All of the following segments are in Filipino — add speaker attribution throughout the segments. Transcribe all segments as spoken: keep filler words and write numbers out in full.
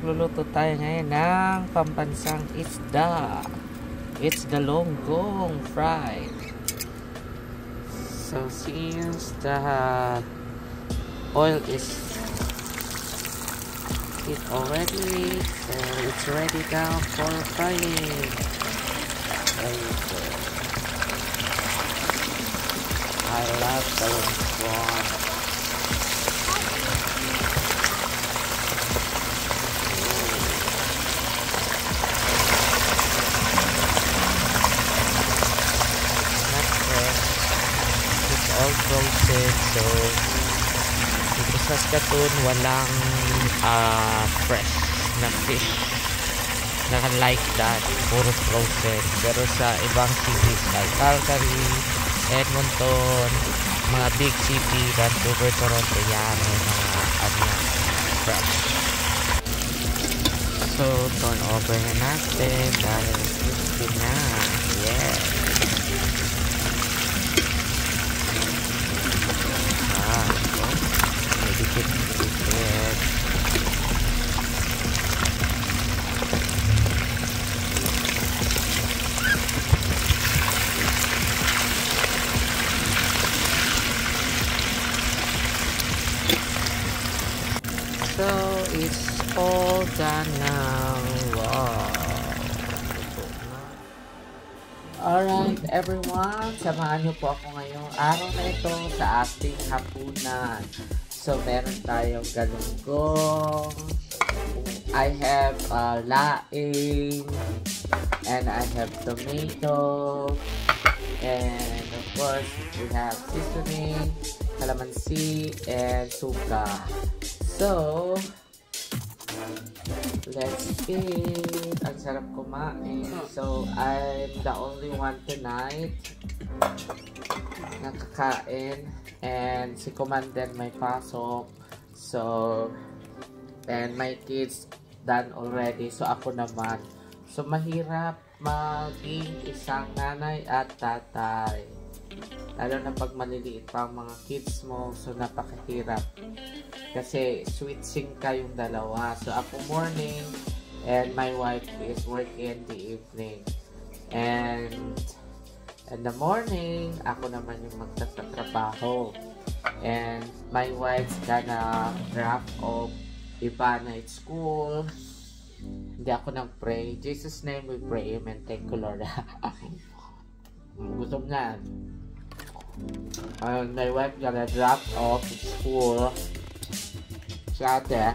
Speaker 1: magluluto tayo ngayon ng pambansang isda. It's the longgong fried. So since the oil is heat already, so it's ready now for frying. There you go. I love the longgong. All frozen, so dito sa Saskatoon walang uh, fresh na fish na like that, puro frozen. Pero sa ibang cities like Calgary, Edmonton, mga big city, Vancouver, Toronto, yan may mga ano fresh. So turn over na natin dahil crispy na. Yeah. Dikit dikit. So it's all done now. Wow. Alright everyone, samahan niyo po ako ngayong araw na ito sa ating hapunan. So, meron tayong galunggong. I have uh, laing. And I have tomato. And of course, we have seasoning, calamansi, and suka. So, let's eat. Ang sarap kumain. So, I'm the only one tonight nakakain. And si Commander may pasok. So, and my kids done already. So, ako naman. So, mahirap maging isang nanay at tatay. Lalo na pag maliliit pa ang mga kids mo. So, napakahirap. Kasi, switching kayong dalawa. So, ako morning and my wife is working in the evening. And in the morning, ako naman yung magtatrabaho. And my wife's gonna drop off Ivana at school. Hindi ako nag-pray. In Jesus' name we pray. Amen. Thank you, Lord. Gutom na. And my wife gonna drop off at school. Si ate.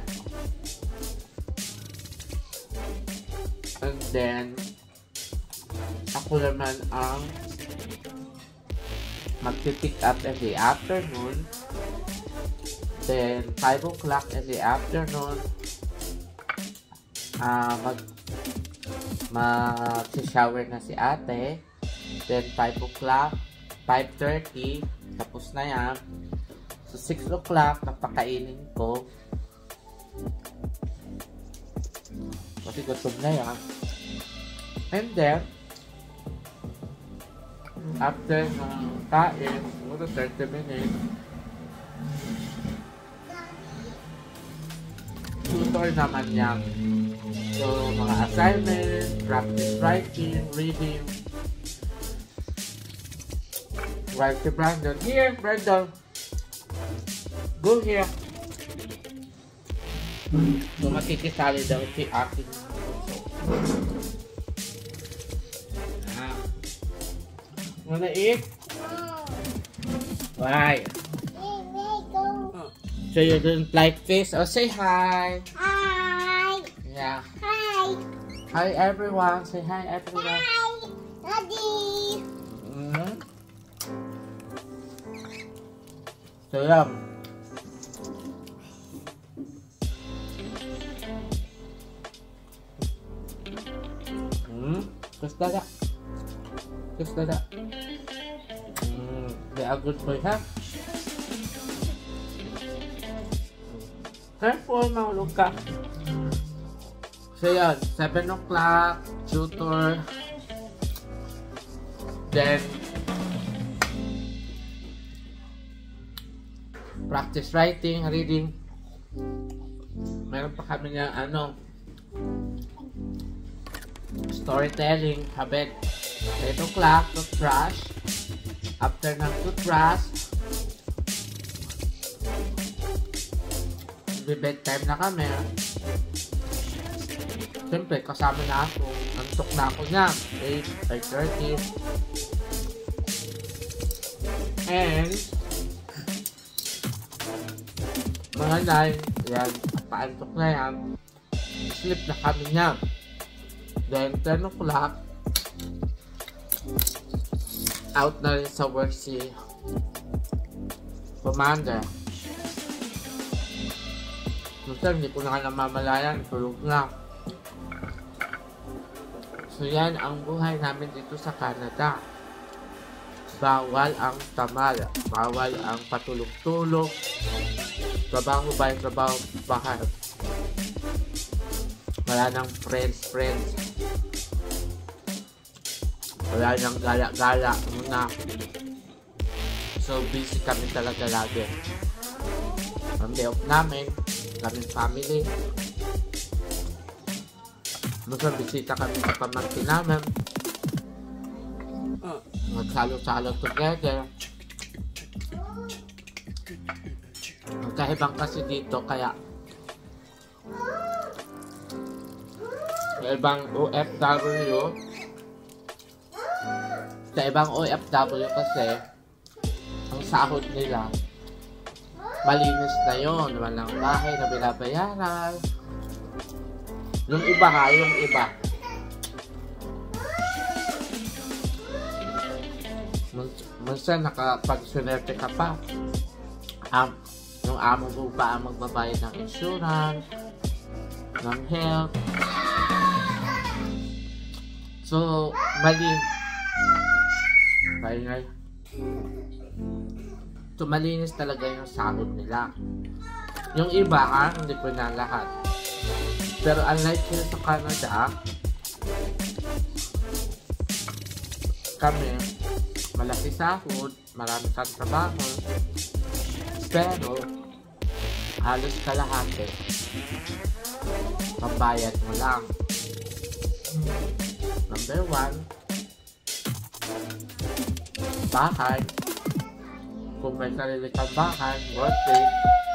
Speaker 1: And then, ako naman ang magti-pick up in the afternoon. Then five o'clock in the afternoon uh, mag mag-shower na si ate. Then five o'clock, five thirty tapos na yan. So six o'clock napakainin ko kasi gutom na yan. And then after ng kain, siguro thirty minutes, tutor naman yan. So, mga assignment, practice writing, reading. Write to Brandon. Here, Brandon. Go here. So, makikisali daw si ating wanna eat? Why? So you don't like fish? Oh, say hi.
Speaker 2: Hi.
Speaker 1: Yeah.
Speaker 2: Hi.
Speaker 1: Hi everyone. Say hi everyone.
Speaker 2: Hi, Daddy.
Speaker 1: Mm-hmm. So yum. Hmm. Terus dada. Terus dada. Hmm. They are good for you, huh? Careful, mahulog ka. So yun, seven o'clock, tutor. Then, practice writing, reading. Meron pa kami ng ano, Storytelling, habit. eight o'clock, toothbrush. After ng toothbrush, bedtime na kami. Siyempre, kasama na ako. Nantok na ako na. eight, eight thirty. And, mga nine, yan, paantok na yan. Sleep na kami niya. Then, ten o'clock, out na rin sa work si Commander. Minsan, hindi ko na ka namamalayan, tulog na. So, yan ang buhay namin dito sa Canada. Bawal ang tamal, bawal ang patulog-tulog. Trabaho ba yung trabaho bahay? Wala nang friends, friends. Wala nang gala-gala muna. So, busy kami talaga lagi. Ang day off namin, kaming family. Masa bisita kami sa pamangkin namin. Magsalo-salo together. Magkaibang kasi dito kaya sa ibang O F W sa ibang O F W kasi ang sahod nila malinis na yun, walang bahay na binabayaran. Yung iba ha, yung iba minsan nakapag-sunerte ka pa. Um, yung amo mo pa ang magbabayad ng insurance, ng health. So, mali. Kaya so, malinis talaga yung sahod nila. Yung iba ha, hindi ko na lahat. Pero unlike yun sa Canada, kami, malaki sahod, marami kang trabaho, pero halos kalahati pambayad mo lang. Number one, bahay. Kung may sarili kang bahay, worth it.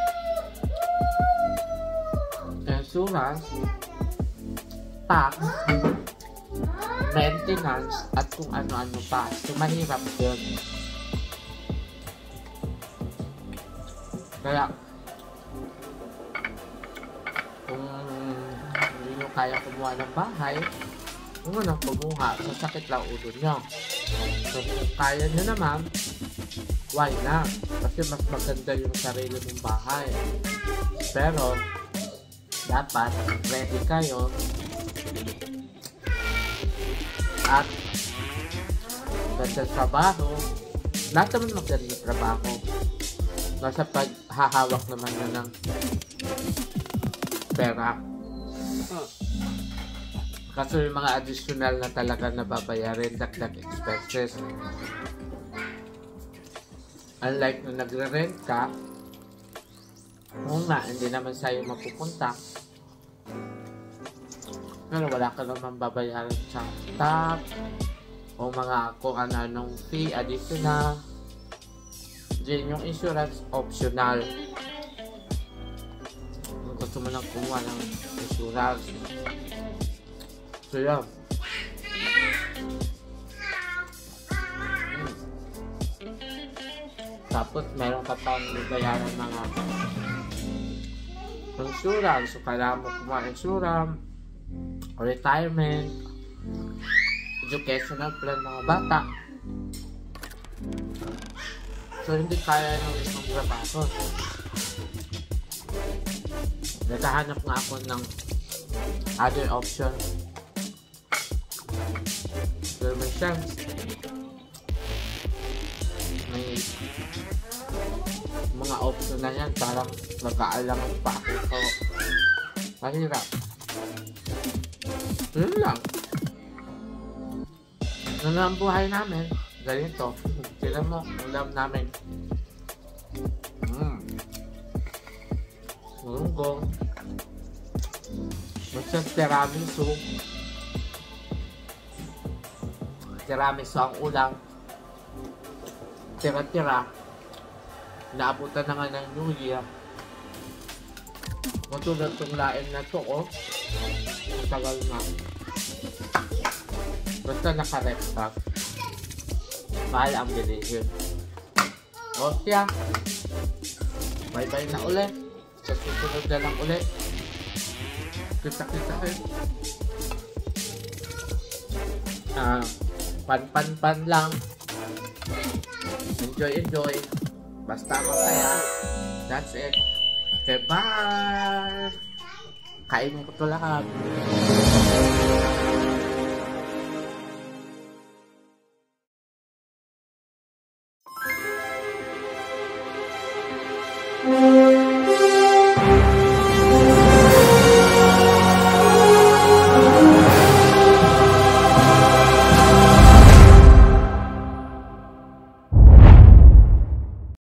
Speaker 1: Insurance, tax, maintenance, at kung ano-ano pa. So, mahirap yun. Kaya, kung hindi nyo kaya kumuha ng bahay, kung ano kumuha, sasakit lang ulo nyo. So, kung kaya nyo naman, why not? Kasi mas maganda yung sarili mong bahay. Pero, dapat ready kayo at ganda trabaho. Lahat naman maganda trabaho. Nasa paghahawak naman na ng pera. Kasi yung mga additional na talaga na babayarin, dagdag expenses. Unlike nung nagre-rent ka, kung nga, hindi naman sa'yo mapupunta. Pero wala ka naman babayaran sa tax o mga kung ano-anong fee, additional. Diyan yung insurance, optional. Kung gusto mo nang kumuha ng insurance. So, yun. Hmm. Tapos, meron ka pang bayaran mga insurance. So, kailangan mo kumuha ng insurance, retirement, educational plan mga bata. So, hindi kaya ng isang trabaho. Naghahanap nga ako ng other option. Pero may chance. May mga option na yan. Parang mag-aalangan pa ako. So, mahirap. Yun lang. Ano ang buhay namin? Ganito. Tignan mo, ulam namin. Hmm. Mulunggong. sa tiramisu. Tiramisu ang ulang. Tira-tira. Naabutan na nga ng New Year. Matulad itong laing na to, oh. Matagal na. Basta naka-rekta. Mahal ang bilihin. O siya. Bye-bye na ulit. Sa susunod na lang ulit. Kita-kita rin. Ah, pan-pan-pan lang. Enjoy-enjoy. Basta masaya. That's it. Okay, bye! Kain mo ko ito lahat.